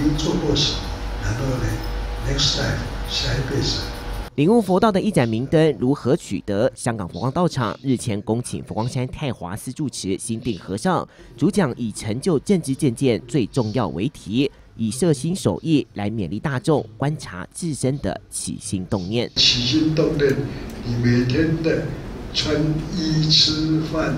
经做过什么，然后呢 ，next time 下一辈子。 领悟佛道的一盏明灯如何取得？香港佛光道场日前恭请佛光山太华寺住持心定和尚主讲以成就正知正见最重要为题，以摄心守意来勉励大众观察自身的起心动念。 起心动念，你每天的穿衣吃饭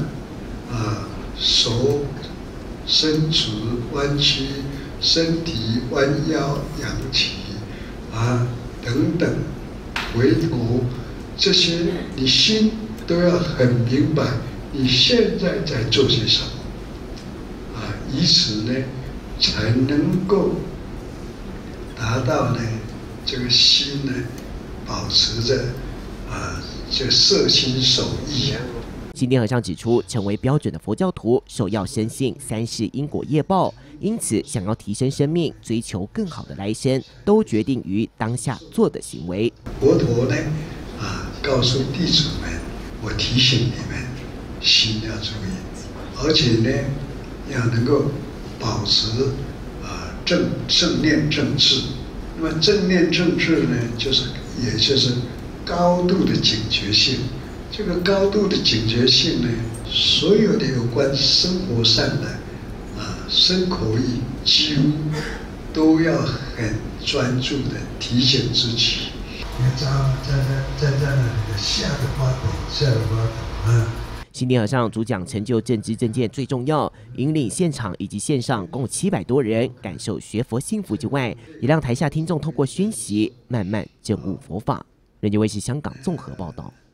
手伸直弯曲，身体弯腰扬起等等。回头这些，你心都要很明白，你现在在做些什么以此呢，才能够达到呢这个心呢，保持着这摄心守意心定和尚指出，成为标准的佛教徒，首要深信三世因果业报，因此想要提升生命，追求更好的来生，都决定于当下做的行为。 佛陀呢，告诉弟子们，我提醒你们，心要注意，而且呢，要能够保持正念正智。那么正念正智呢，也就是高度的警觉性。这个高度的警觉性呢，所有的有关生活上的身口意，几乎都要很专注的提醒自己。你在那里吓得发抖。 心定和尚主讲成就正知正见最重要，引领现场以及线上共700多人感受学佛幸福之外，也让台下听众透过熏习慢慢证悟佛法。人间卫视香港综合报道。